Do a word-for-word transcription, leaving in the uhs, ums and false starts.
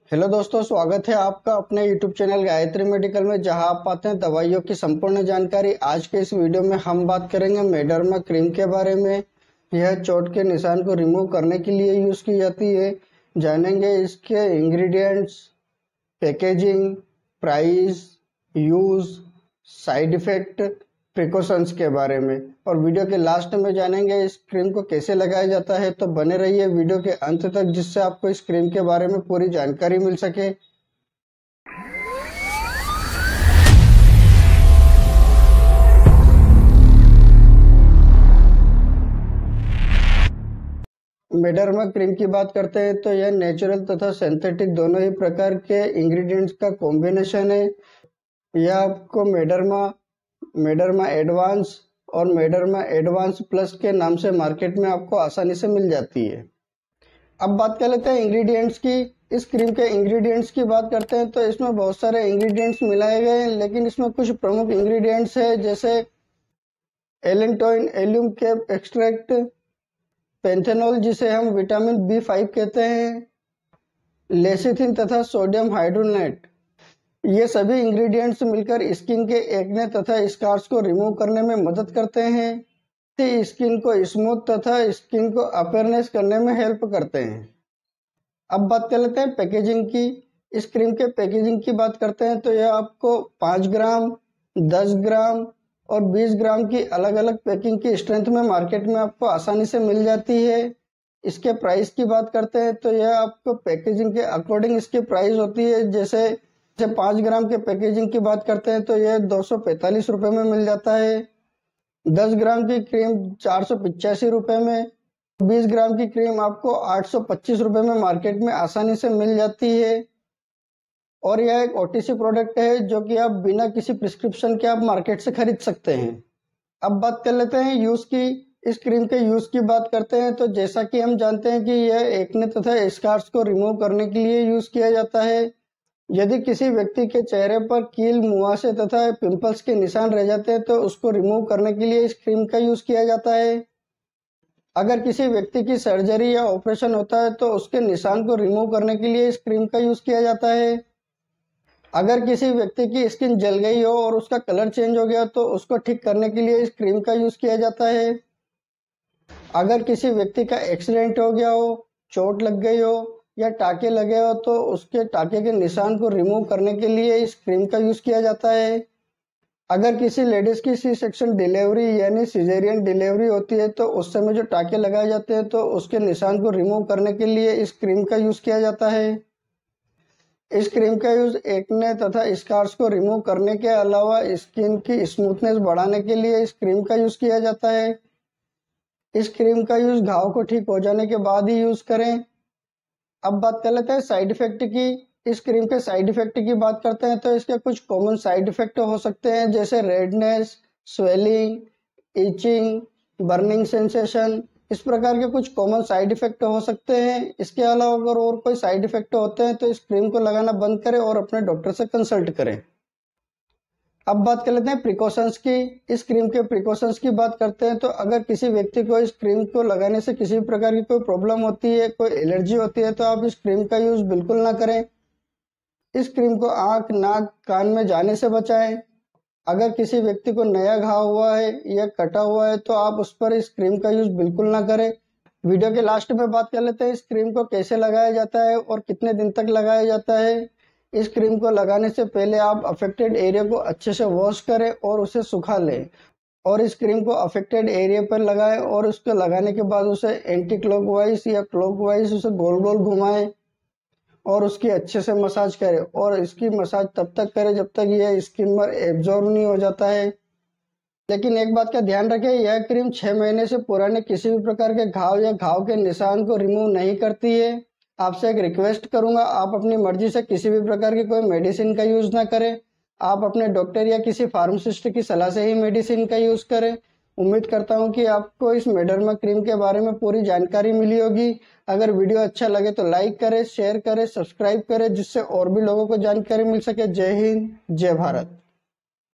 Hello दोस्तों, स्वागत है आपका अपने यूट्यूब चैनल गायत्री मेडिकल में, जहां आप पाते हैं दवाइयों की संपूर्ण जानकारी। आज के इस वीडियो में हम बात करेंगे मेडर्मा क्रीम के बारे में। यह चोट के निशान को रिमूव करने के लिए यूज की जाती है। जानेंगे इसके ingredients, packaging, price, use, side effect, precautions के बारे में। और वीडियो के लास्ट में जानेंगे इस क्रीम को कैसे लगाया जाता है। तो बने रहिए वीडियो के अंत तक, जिससे आपको इस क्रीम के बारे में पूरी जानकारी मिल सके। मेडर्मा क्रीम की बात करते हैं तो यह नेचुरल तथा सिंथेटिक दोनों ही प्रकार के इंग्रेडिएंट्स का कॉम्बिनेशन है। यह आपको मेडर्मा मेडर्मा एडवांस और मेडर्मा एडवांस प्लस के नाम से मार्केट में आपको आसानी से मिल जाती है। अब बात कर लेते हैं इंग्रेडिएंट्स की। इस क्रीम के इंग्रेडिएंट्स की बात करते हैं तो इसमें बहुत सारे इंग्रेडिएंट्स मिलाए गए हैं, लेकिन इसमें कुछ प्रमुख इंग्रेडिएंट्स है, जैसे allantoin allium cepa extract, panthenol जिसे हम विटामिन बी फाइव कहते हैं, लेसिथिन तथा सोडियम हाइड्रोनेट। ये सभी इंग्रेडिएंट्स मिलकर स्किन के एक्ने तथा स्कार्स को रिमूव करने में मदद करते हैं। स्किन को स्मूथ तथा स्किन को अपेयरनेस करने में हेल्प करते हैं। अब बात कर लेते हैं पैकेजिंग की। इस क्रीम के पैकेजिंग की बात करते हैं तो यह आपको पाँच ग्राम, दस ग्राम और बीस ग्राम की अलग अलग पैकिंग की स्ट्रेंथ में मार्केट में आपको आसानी से मिल जाती है। इसके प्राइस की बात करते हैं तो यह आपको पैकेजिंग के अकॉर्डिंग इसकी प्राइस होती है। जैसे जैसे पाँच ग्राम के पैकेजिंग की बात करते हैं तो यह दो सौ पैंतालीस रुपये में मिल जाता है। दस ग्राम की क्रीम चार सौ पिचासी रुपये में, बीस ग्राम की क्रीम आपको आठ सौ पच्चीस रुपये में मार्केट में आसानी से मिल जाती है। और यह एक ओटीसी प्रोडक्ट है जो कि आप बिना किसी प्रिस्क्रिप्शन के आप मार्केट से खरीद सकते हैं। अब बात कर लेते हैं यूज की। इस क्रीम के यूज की बात करते हैं तो जैसा कि हम जानते हैं कि यह एक्ने तथा स्कार्स को रिमूव करने के लिए यूज किया जाता है। यदि किसी व्यक्ति के चेहरे पर कील, मुहासे तथा पिंपल्स के निशान रह जाते हैं तो उसको रिमूव करने के लिए इस क्रीम का यूज किया जाता है। अगर किसी व्यक्ति की सर्जरी या ऑपरेशन होता है तो उसके निशान को रिमूव करने के लिए इस क्रीम का यूज किया जाता है। अगर किसी व्यक्ति की स्किन जल गई हो और उसका कलर चेंज हो गया तो उसको ठीक करने के लिए इस क्रीम का यूज किया जाता है। अगर किसी व्यक्ति का एक्सीडेंट हो गया हो, चोट लग गई हो या टाके लगे हो तो उसके टाके के निशान को रिमूव करने के लिए इस क्रीम का यूज किया जाता है। अगर किसी लेडीज की सी सेक्शन डिलीवरी यानी सिजेरियन डिलीवरी होती है तो उस समय जो टाके लगाए जाते हैं तो उसके निशान को रिमूव करने के लिए इस क्रीम का यूज किया जाता है। इस क्रीम का यूज एक्ने तथा स्कार्स को रिमूव करने के अलावा स्किन की स्मूथनेस बढ़ाने के लिए इस क्रीम का यूज किया जाता है। इस क्रीम का यूज घाव को ठीक हो जाने के बाद ही यूज करें। अब बात कर लेते हैं साइड इफेक्ट की। इस क्रीम के साइड इफेक्ट की बात करते हैं तो इसके कुछ कॉमन साइड इफेक्ट हो सकते हैं, जैसे redness, swelling, itching, burning sensation. इस प्रकार के कुछ कॉमन साइड इफेक्ट हो सकते हैं। इसके अलावा अगर और कोई साइड इफेक्ट होते हैं तो इस क्रीम को लगाना बंद करें और अपने डॉक्टर से कंसल्ट करें। अब बात कर लेते हैं प्रिकॉशंस की। इस क्रीम के प्रिकॉशंस की बात करते हैं तो अगर किसी व्यक्ति को इस क्रीम को लगाने से किसी भी प्रकार की कोई प्रॉब्लम होती है, कोई एलर्जी होती है, तो आप इस क्रीम का यूज बिल्कुल ना करें। इस क्रीम को आंख, नाक, कान में जाने से बचाएं। अगर किसी व्यक्ति को नया घाव हुआ है या कटा हुआ है तो आप उस पर इस क्रीम का यूज बिल्कुल ना करें। वीडियो के लास्ट में बात कर लेते हैं इस क्रीम को कैसे लगाया जाता है और कितने दिन तक लगाया जाता है। इस क्रीम को लगाने से पहले आप अफेक्टेड एरिया को अच्छे से वॉश करें और उसे सुखा लें, और इस क्रीम को अफेक्टेड एरिया पर लगाएं और उसको लगाने के बाद उसे एंटी क्लॉकवाइज या क्लॉकवाइज उसे गोल गोल घुमाएं और उसकी अच्छे से मसाज करें। और इसकी मसाज तब तक करें जब तक यह स्किन पर एब्जॉर्ब नहीं हो जाता है। लेकिन एक बात का ध्यान रखें, यह क्रीम छह महीने से पुराने किसी भी प्रकार के घाव या घाव के निशान को रिमूव नहीं करती है। आपसे एक रिक्वेस्ट करूंगा, आप अपनी मर्जी से किसी भी प्रकार की कोई मेडिसिन का यूज ना करें। आप अपने डॉक्टर या किसी फार्मासिस्ट की सलाह से ही मेडिसिन का यूज करें। उम्मीद करता हूं कि आपको इस मेडर्मा क्रीम के बारे में पूरी जानकारी मिली होगी। अगर वीडियो अच्छा लगे तो लाइक करें, शेयर करें, सब्सक्राइब करें, जिससे और भी लोगों को जानकारी मिल सके। जय हिंद, जय भारत।